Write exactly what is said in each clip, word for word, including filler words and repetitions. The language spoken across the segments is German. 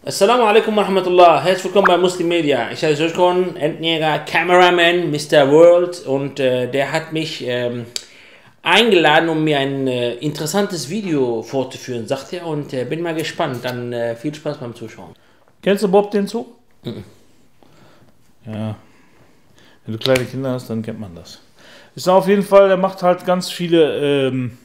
Assalamu alaikum wa rahmatullah. Herzlich willkommen bei Muslim Media. Ich heiße Joshkon, Endjäger, Cameraman, Mister World, und äh, der hat mich ähm, eingeladen, um mir ein äh, interessantes Video vorzuführen, sagt er, und äh, bin mal gespannt. Dann äh, viel Spaß beim Zuschauen. Kennst du Bob den Zug? Mhm. Ja. Wenn du kleine Kinder hast, dann kennt man das. Ist auf jeden Fall, er macht halt ganz viele ähm,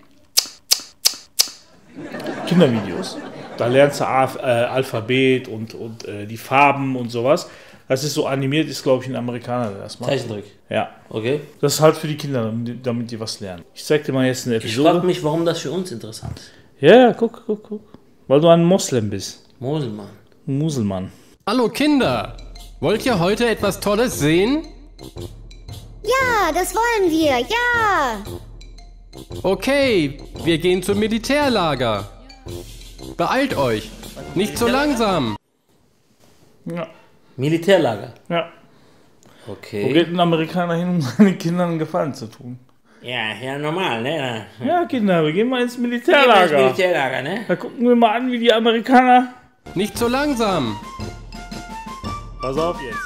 Kindervideos. Da lernst du Alph äh, Alphabet und, und äh, die Farben und sowas. Das ist so animiert, ist glaube ich ein Amerikaner, der das macht. Zeichentrick. Ja. Okay. Das ist halt für die Kinder, damit die was lernen. Ich zeig dir mal jetzt eine Ich Episode. frage mich, warum das für uns interessant ist. Ja, ja, guck, guck, guck. Weil du ein Moslem bist. Moselmann. Ein Muselmann. Hallo Kinder! Wollt ihr heute etwas Tolles sehen? Ja, das wollen wir, ja! Okay, wir gehen zum Militärlager. Beeilt euch! Nicht so langsam! Ja. Militärlager. Ja. Wo Okay. geht ein Amerikaner hin, um seinen Kindern einen Gefallen zu tun? Ja, ja, normal, ne? Ja, Kinder, wir gehen mal ins Ins Militärlager. Militärlager, ne? Da gucken wir mal an, wie die Amerikaner... Nicht so langsam! Pass auf jetzt.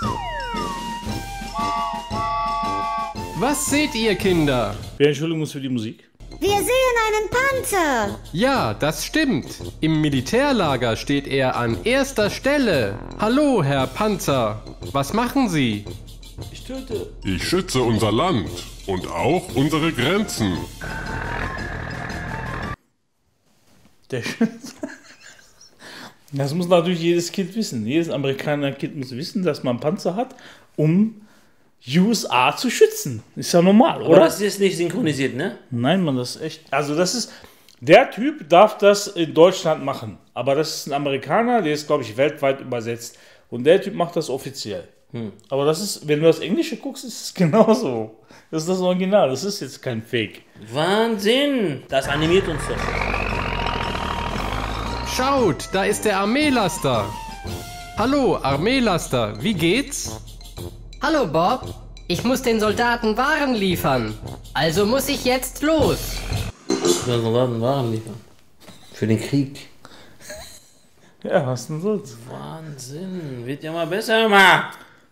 Was seht ihr, Kinder? Wer entschuldigen muss für die Musik? Wir sehen einen Panther! Ja, das stimmt. Im Militärlager steht er an erster Stelle. Hallo, Herr Panzer. Was machen Sie? Ich töte. Ich schütze unser Land und auch unsere Grenzen. Der Schütze. Das muss natürlich jedes Kind wissen. Jedes Amerikaner-Kind muss wissen, dass man Panzer hat, um U S A zu schützen. Ist ja normal, Aber oder? das ist nicht synchronisiert, ne? Nein, man, das ist echt. Also, das ist. Der Typ darf das in Deutschland machen. Aber das ist ein Amerikaner, der ist, glaube ich, weltweit übersetzt. Und der Typ macht das offiziell. Hm. Aber das ist, wenn du das Englische guckst, ist es genauso. Das ist das Original. Das ist jetzt kein Fake. Wahnsinn! Das animiert uns doch. Schaut, da ist der Armeelaster. Hallo, Armeelaster. Wie geht's? Hallo Bob, ich muss den Soldaten Waren liefern. Also muss ich jetzt los. Wir Soldaten Waren liefern. Für den Krieg. Ja, was denn sonst? Wahnsinn, wird ja mal besser, immer.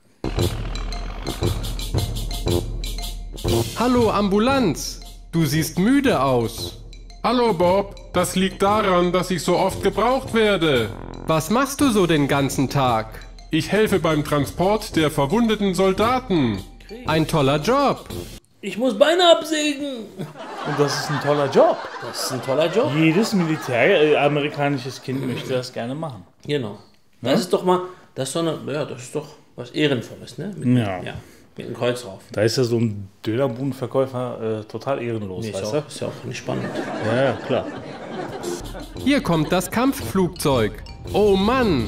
Hallo, Ambulanz. Du siehst müde aus. Hallo Bob, das liegt daran, dass ich so oft gebraucht werde. Was machst du so den ganzen Tag? Ich helfe beim Transport der verwundeten Soldaten. Ein toller Job. Ich muss Beine absägen. Und das ist ein toller Job. Das ist ein toller Job. Jedes Militär, äh, amerikanisches Kind möchte das gerne machen. Genau. Das ist doch mal, das ist doch, eine, ja, das ist doch was Ehrenvolles, ne? Mit, Ja. ja. Mit einem Kreuz drauf. Da ist ja so ein Dönerbudenverkäufer äh, total ehrenlos, Nee, ist, weißt auch, ist ja auch nicht spannend. du? Ja, ja, klar. Hier kommt das Kampfflugzeug. Oh Mann.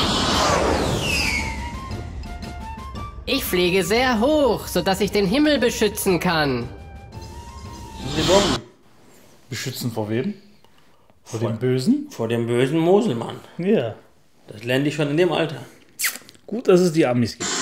Ich fliege sehr hoch, sodass ich den Himmel beschützen kann. Die Bomben. Beschützen vor wem? Vor dem Bösen? Vor dem bösen Moselmann. Ja. Das lerne ich schon in dem Alter. Gut, dass es die Amis gibt.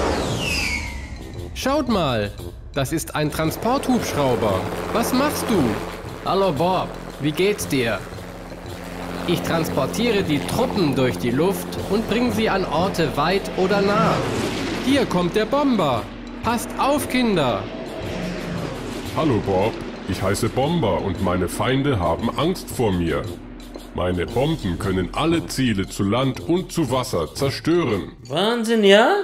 Schaut mal. Das ist ein Transporthubschrauber. Was machst du? Hallo Bob. Wie geht's dir? Ich transportiere die Truppen durch die Luft und bringe sie an Orte weit oder nah. Hier kommt der Bomber. Passt auf, Kinder. Hallo Bob, ich heiße Bomber und meine Feinde haben Angst vor mir. Meine Bomben können alle Ziele zu Land und zu Wasser zerstören. Wahnsinn, ja?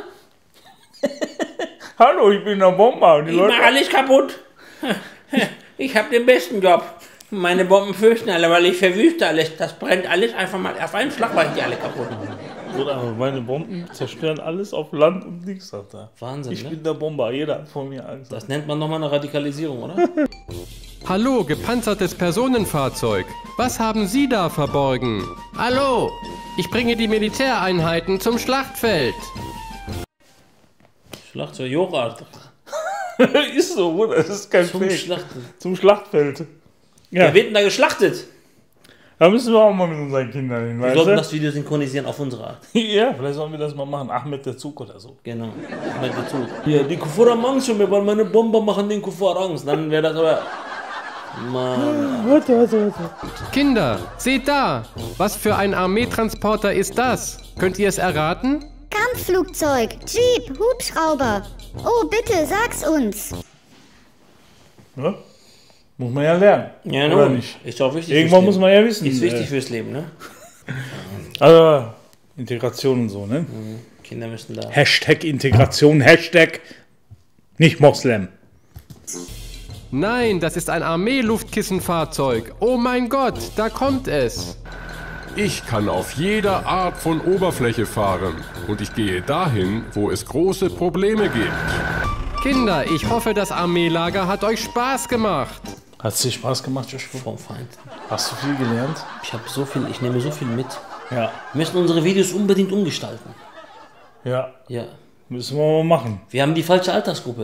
Hallo, ich bin der Bomber. Und die Ich mache alles kaputt. Ich habe den besten Job. Meine Bomben fürchten alle, weil ich verwüste alles. Das brennt alles einfach mal. Auf einen Schlag mache ich die alle kaputt. Oder meine Bomben zerstören alles auf Land und nichts, sagt er. Wahnsinn, Ich ne? bin der Bomber, jeder hat vor mir Angst. Das nennt man nochmal eine Radikalisierung, oder? Hallo, gepanzertes Personenfahrzeug. Was haben Sie da verborgen? Hallo, ich bringe die Militäreinheiten zum Schlachtfeld. Schlacht zur Jora. Ist so, oder? Das ist kein Zum Fake. Schlachten. Zum Schlachtfeld. Ja, Wer wird denn da geschlachtet? da müssen wir auch mal mit unseren Kindern hin, Wir weißt sollten du? das Video synchronisieren auf unsere Art. Ja, vielleicht sollen wir das mal machen. Ahmed der Zug oder so. Genau. Mit dazu. Ja, die Kuffar haben Angst schon, wir wollen meine Bomber machen den Kuffar Angst. Dann wäre das aber Mann. Warte, warte, warte. Kinder, seht da! Was für ein Armeetransporter ist das? Könnt ihr es erraten? Kampfflugzeug, Jeep, Hubschrauber. Oh, bitte, sag's uns. Ja? Muss man ja lernen. Ja, oder nun, nicht? ist auch wichtig. Irgendwann fürs muss man ja wissen. Leben. Ist wichtig äh, fürs Leben, ne? Also, Integration und so, ne? Kinder müssen da. Hashtag Integration, Hashtag nicht Moslem. Nein, das ist ein Armee-Luftkissenfahrzeug. Oh mein Gott, da kommt es. Ich kann auf jeder Art von Oberfläche fahren und ich gehe dahin, wo es große Probleme gibt. Kinder, ich hoffe, das Armeelager hat euch Spaß gemacht. Hat es dir Spaß gemacht, Joshua? Vom Feind. Hast du viel gelernt? Ich habe so viel, ich nehme so viel mit. Ja. Wir müssen unsere Videos unbedingt umgestalten. Ja, Ja. müssen wir mal machen. Wir haben die falsche Altersgruppe.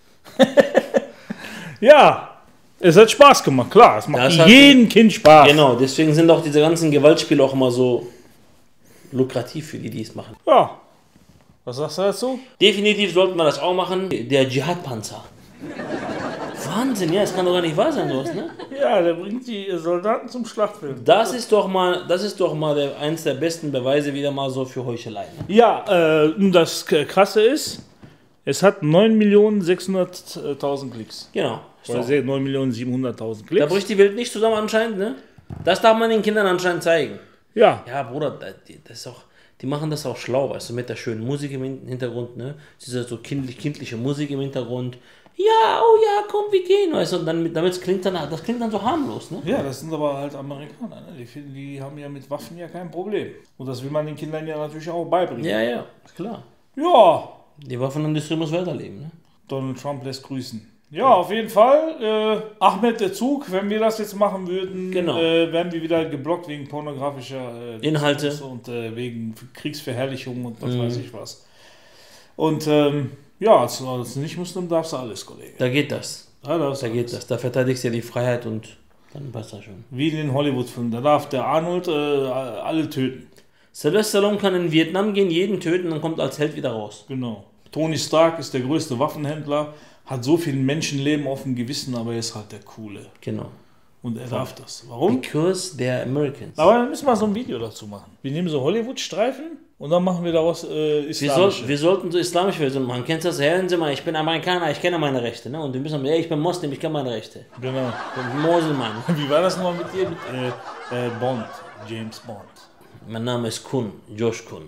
Ja, es hat Spaß gemacht, klar. Es macht Das hat- jedem Kind Spaß. Genau, deswegen sind auch diese ganzen Gewaltspiele auch immer so lukrativ für die, die es machen. Ja. Was sagst du dazu? Definitiv sollten wir das auch machen. Der Dschihad-Panzer. Wahnsinn, ja, es kann doch gar nicht wahr sein, sowas, ne? Ja, der bringt die Soldaten zum Schlachtfeld. Das ist doch mal, das ist doch mal der, eins der besten Beweise wieder mal so für Heuchelei. Ne? Ja, äh, und das Krasse ist, es hat neun Millionen sechshunderttausend Klicks. Genau. Ist Oder doch- neun Millionen siebenhunderttausend Da Klicks. bricht die Welt nicht zusammen anscheinend, ne? Das darf man den Kindern anscheinend zeigen. Ja, Ja, Bruder, da- die- das ist auch, die machen das auch schlau, weißt du, mit der schönen Musik im Hin- Hintergrund, ne? Diese so kindlich, kindliche Musik im Hintergrund. Ja, oh ja, komm, wir gehen, weißt du, und dann, damit es klingt dann, das klingt dann so harmlos, ne? ja, das sind aber halt Amerikaner. Ne? Die, finden, die haben ja mit Waffen ja kein Problem. Und das will man den Kindern ja natürlich auch beibringen. Ja, ja, ist klar. Ja, Die Waffenindustrie muss weiterleben, ne? Donald Trump lässt grüßen. Ja, auf jeden Fall. Äh, Ahmed der Zug, wenn wir das jetzt machen würden, Genau. äh, werden wir wieder geblockt wegen pornografischer äh, Inhalte. und äh, wegen Kriegsverherrlichung und was Mhm. weiß ich was. Und ähm, ja, als, als Nicht-Muslim darfst du alles, Kollege. Da geht das. Ja, darfst Da du geht alles. das. Da verteidigst du ja die Freiheit und dann passt das schon. Wie in den Hollywood-Filmen. Da darf der Arnold äh, alle töten. Sylvester Stallone kann in Vietnam gehen, jeden töten und kommt als Held wieder raus. Genau. Tony Stark ist der größte Waffenhändler, hat so viel Menschenleben auf dem Gewissen, aber er ist halt der Coole. Genau. Und er darf das. Warum? Because they're Americans. Aber dann müssen wir so ein Video dazu machen. Wir nehmen so Hollywood-Streifen und dann machen wir daraus äh, Wir, islamische. soll, wir sollten so islamische Version machen. Kennst du das? Hören Sie mal, ich bin Amerikaner, ich kenne meine Rechte. Ne? Und wir müssen sagen, ey, ich bin Moslem, ich kenne meine Rechte. Genau. Ich bin Moselmann. Wie war das nochmal mit dir? Mit äh, äh, Bond. James Bond. Mein Name ist Kun, Josh Kun.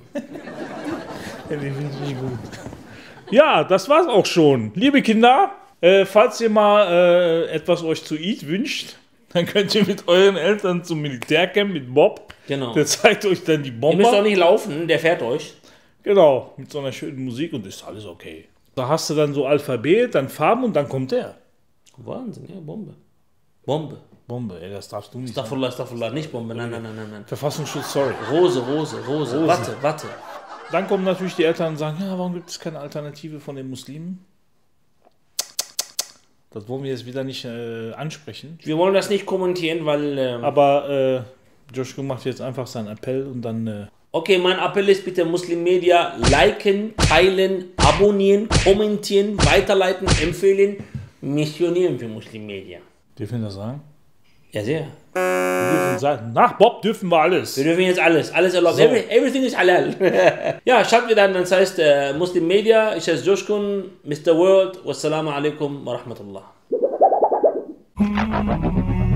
Ja, den finde ich nicht gut. Ja, das war's auch schon. Liebe Kinder, äh, falls ihr mal äh, etwas euch zu eat wünscht, dann könnt ihr mit euren Eltern zum Militärcamp mit Bob. Genau. Der zeigt euch dann die Ihr müsst auch Bomber. nicht laufen, der fährt euch. Genau, mit so einer schönen Musik und ist alles okay. Da hast du dann so Alphabet, dann Farben und dann kommt der. Wahnsinn, ja, Bombe. Bombe. Bombe, ey, das darfst du nicht. sagen. Staffellah, Staffellah, nicht Bombe, nein, nein, nein, nein, nein. Verfassungsschutz, sorry. Rose, Rose, Rose, Rose. Watte, Watte. Dann kommen natürlich die Eltern und sagen, ja, warum gibt es keine Alternative von den Muslimen? Das wollen wir jetzt wieder nicht äh, ansprechen. Wir wollen das nicht kommentieren, weil... Ähm, Aber äh, Joshua macht jetzt einfach seinen Appell und dann... Äh, okay, mein Appell ist bitte Muslim Media liken, teilen, abonnieren, kommentieren, weiterleiten, empfehlen, missionieren für Muslim Media. dürfen wir das sagen? Ja, sehr. Wir dürfen sagen, nach Bob dürfen wir alles. Wir dürfen jetzt alles, alles erlaubt. So. Every, everything is halal. Ja, schaut wieder an, das heißt äh, Muslim Media. Ich heiße Joshkun, Mister World. Wassalamu alaikum wa rahmatullah.